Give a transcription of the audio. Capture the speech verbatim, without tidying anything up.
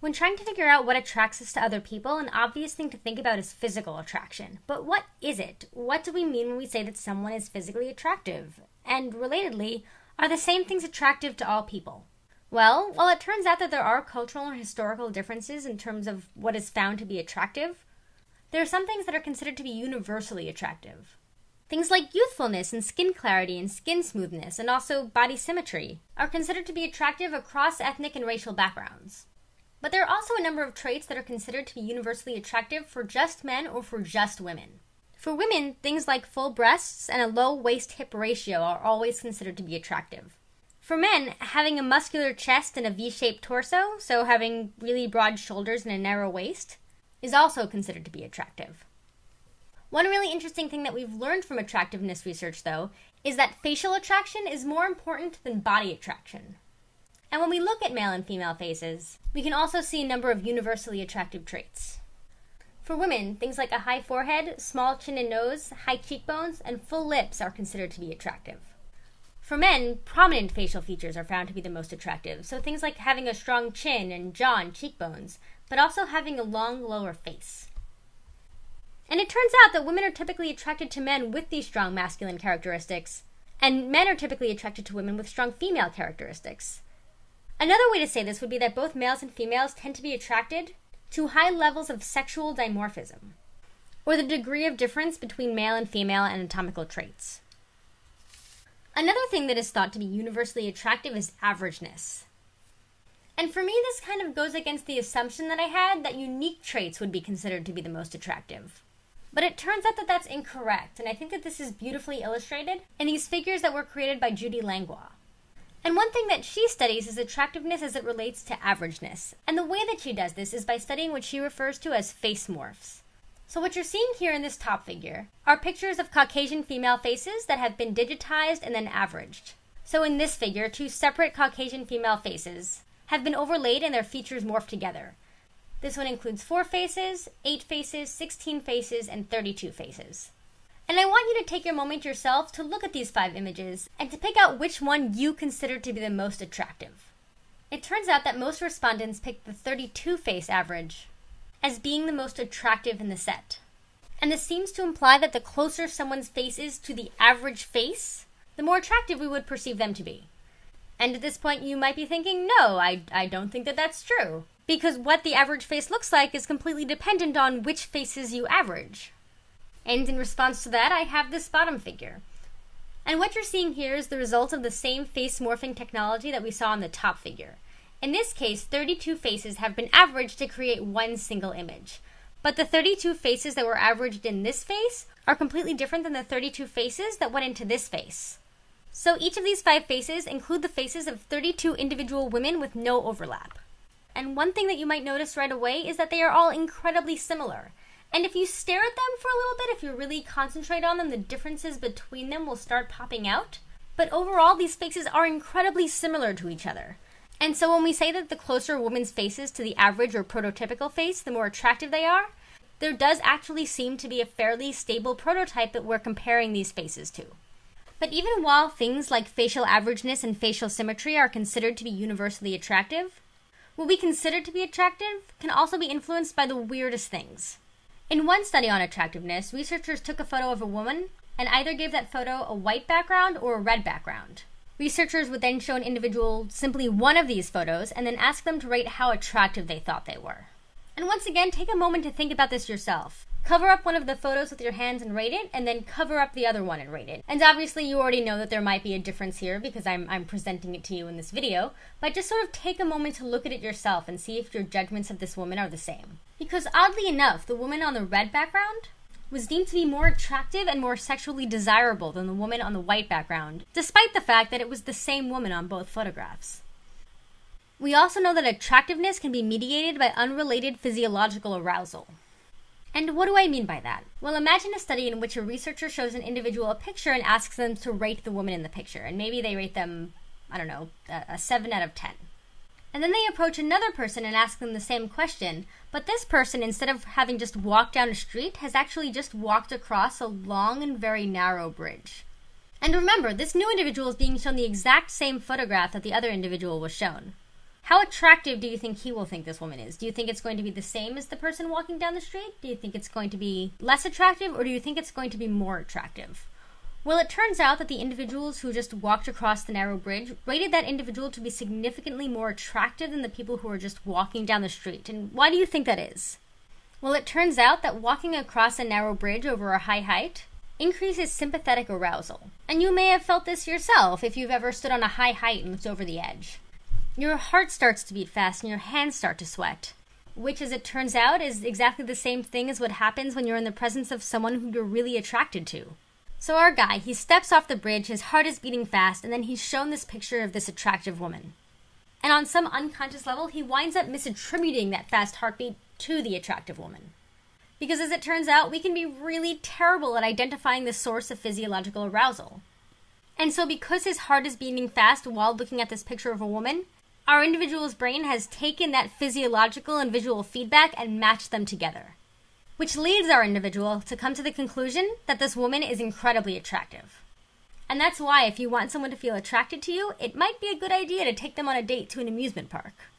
When trying to figure out what attracts us to other people, an obvious thing to think about is physical attraction. But what is it? What do we mean when we say that someone is physically attractive? And relatedly, are the same things attractive to all people? Well, while it turns out that there are cultural and historical differences in terms of what is found to be attractive, there are some things that are considered to be universally attractive. Things like youthfulness and skin clarity and skin smoothness, and also body symmetry, are considered to be attractive across ethnic and racial backgrounds. But there are also a number of traits that are considered to be universally attractive for just men or for just women. For women, things like full breasts and a low waist-hip ratio are always considered to be attractive. For men, having a muscular chest and a V-shaped torso, so having really broad shoulders and a narrow waist, is also considered to be attractive. One really interesting thing that we've learned from attractiveness research, though, is that facial attraction is more important than body attraction. And when we look at male and female faces, we can also see a number of universally attractive traits. For women, things like a high forehead, small chin and nose, high cheekbones, and full lips are considered to be attractive. For men, prominent facial features are found to be the most attractive, so things like having a strong chin and jaw and cheekbones, but also having a long lower face. And it turns out that women are typically attracted to men with these strong masculine characteristics, and men are typically attracted to women with strong female characteristics. Another way to say this would be that both males and females tend to be attracted to high levels of sexual dimorphism, or the degree of difference between male and female anatomical traits. Another thing that is thought to be universally attractive is averageness. And for me, this kind of goes against the assumption that I had that unique traits would be considered to be the most attractive. But it turns out that that's incorrect, and I think that this is beautifully illustrated in these figures that were created by Judy Langlois. And one thing that she studies is attractiveness as it relates to averageness. And the way that she does this is by studying what she refers to as face morphs. So what you're seeing here in this top figure are pictures of Caucasian female faces that have been digitized and then averaged. So in this figure, two separate Caucasian female faces have been overlaid and their features morphed together. This one includes four faces, eight faces, sixteen faces, and thirty-two faces. And I want you to take a moment yourself to look at these five images and to pick out which one you consider to be the most attractive. It turns out that most respondents picked the thirty-two face average as being the most attractive in the set. And this seems to imply that the closer someone's face is to the average face, the more attractive we would perceive them to be. And at this point you might be thinking, no, I, I don't think that that's true. Because what the average face looks like is completely dependent on which faces you average. And in response to that, I have this bottom figure. And what you're seeing here is the result of the same face morphing technology that we saw in the top figure. In this case, thirty-two faces have been averaged to create one single image. But the thirty-two faces that were averaged in this face are completely different than the thirty-two faces that went into this face. So each of these five faces include the faces of thirty-two individual women with no overlap. And one thing that you might notice right away is that they are all incredibly similar. And if you stare at them for a little bit, if you really concentrate on them, the differences between them will start popping out. But overall, these faces are incredibly similar to each other. And so when we say that the closer a woman's face is to the average or prototypical face, the more attractive they are, there does actually seem to be a fairly stable prototype that we're comparing these faces to. But even while things like facial averageness and facial symmetry are considered to be universally attractive, what we consider to be attractive can also be influenced by the weirdest things. In one study on attractiveness, researchers took a photo of a woman and either gave that photo a white background or a red background. Researchers would then show an individual simply one of these photos and then ask them to rate how attractive they thought they were. And once again, take a moment to think about this yourself. Cover up one of the photos with your hands and rate it, and then cover up the other one and rate it. And obviously you already know that there might be a difference here because I'm, I'm presenting it to you in this video, but just sort of take a moment to look at it yourself and see if your judgments of this woman are the same. Because oddly enough, the woman on the red background was deemed to be more attractive and more sexually desirable than the woman on the white background, despite the fact that it was the same woman on both photographs. We also know that attractiveness can be mediated by unrelated physiological arousal. And what do I mean by that? Well, imagine a study in which a researcher shows an individual a picture and asks them to rate the woman in the picture, and maybe they rate them, I don't know, a seven out of ten. And then they approach another person and ask them the same question, but this person, instead of having just walked down a street, has actually just walked across a long and very narrow bridge. And remember, this new individual is being shown the exact same photograph that the other individual was shown. How attractive do you think he will think this woman is? Do you think it's going to be the same as the person walking down the street? Do you think it's going to be less attractive, or do you think it's going to be more attractive? Well, it turns out that the individuals who just walked across the narrow bridge rated that individual to be significantly more attractive than the people who were just walking down the street. And why do you think that is? Well, it turns out that walking across a narrow bridge over a high height increases sympathetic arousal. And you may have felt this yourself if you've ever stood on a high height and looked over the edge. Your heart starts to beat fast and your hands start to sweat, which, as it turns out, is exactly the same thing as what happens when you're in the presence of someone who you're really attracted to. So our guy, he steps off the bridge, his heart is beating fast, and then he's shown this picture of this attractive woman. And on some unconscious level, he winds up misattributing that fast heartbeat to the attractive woman. Because as it turns out, we can be really terrible at identifying the source of physiological arousal. And so because his heart is beating fast while looking at this picture of a woman, our individual's brain has taken that physiological and visual feedback and matched them together, which leads our individual to come to the conclusion that this woman is incredibly attractive. And that's why if you want someone to feel attracted to you, it might be a good idea to take them on a date to an amusement park.